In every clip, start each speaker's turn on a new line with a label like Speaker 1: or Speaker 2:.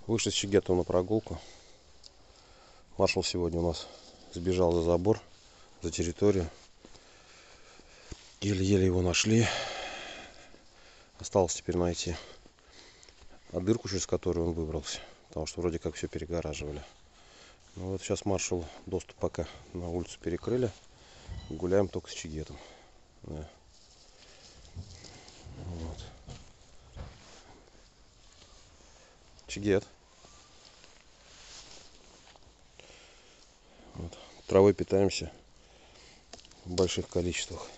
Speaker 1: Вышли с Чигетом на прогулку. Маршал сегодня у нас сбежал за забор, за территорию. Еле-еле его нашли. Осталось теперь найти дырку, через которую он выбрался. Потому что вроде как все перегораживали. Ну вот сейчас маршал доступ пока на улицу перекрыли. Гуляем только с Чигетом. Да. Вот. Чигет. Вот. Травой питаемся в больших количествах.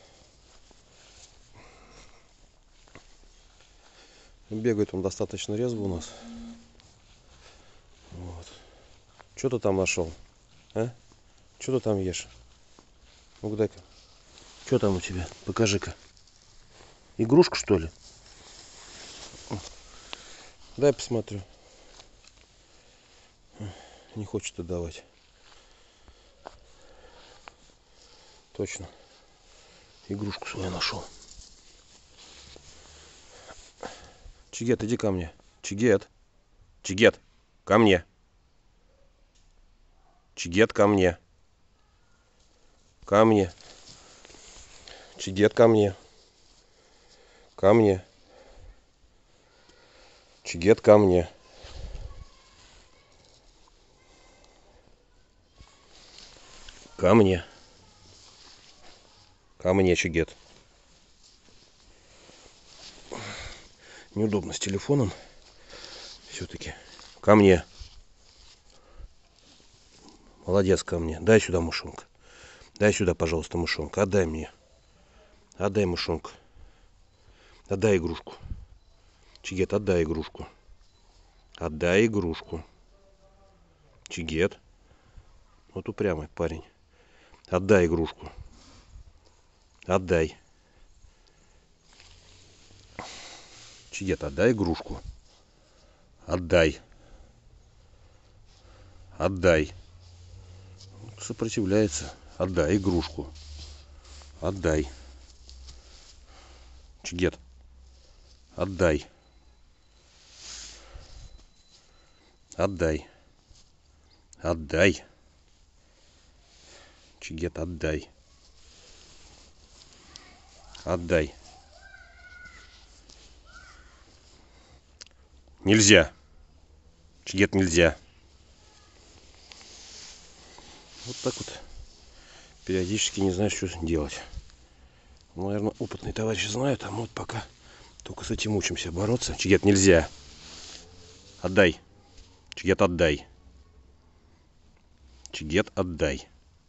Speaker 1: Бегает он достаточно резво у нас. Вот. Что ты там нашел? А? Что ты там ешь? Ну-ка дай-ка. Что там у тебя? Покажи-ка. Игрушка, что ли? Дай посмотрю. Не хочет отдавать. Точно. Игрушку свою нашел. Чигет, иди ко мне. Чигет. Чигет, ко мне. Чигет, ко мне. Ко мне. Чигет, ко мне. Ко мне. Чигет, ко мне. Ко мне. Ко мне, Чигет. Неудобно с телефоном. Все-таки. Ко мне. Молодец, ко мне. Дай сюда, мышонка. Дай сюда, пожалуйста, мышонка. Отдай мне. Отдай, мышонка. Отдай игрушку. Чигет, отдай игрушку. Отдай игрушку. Чигет. Вот упрямый парень. Отдай игрушку. Отдай. Чигет, отдай игрушку. Отдай. Отдай. Сопротивляется. Отдай игрушку. Отдай. Чигет. Отдай. Отдай. Отдай. Чигет, отдай. Отдай. Нельзя. Чигет, нельзя. Вот так вот. Периодически не знаю, что делать. Наверное, опытные товарищи знают, а мы вот пока только с этим учимся бороться. Чигет, нельзя. Отдай. Чигет, отдай. Чигет, отдай.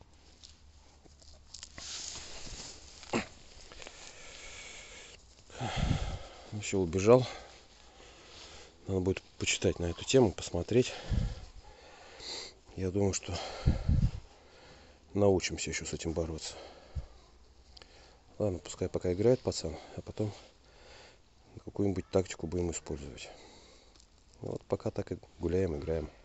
Speaker 1: Все, убежал. Надо будет почитать на эту тему, посмотреть. Я думаю, что научимся еще с этим бороться. Ладно, пускай пока играет пацан, а потом какую-нибудь тактику будем использовать. Вот пока так и гуляем, играем.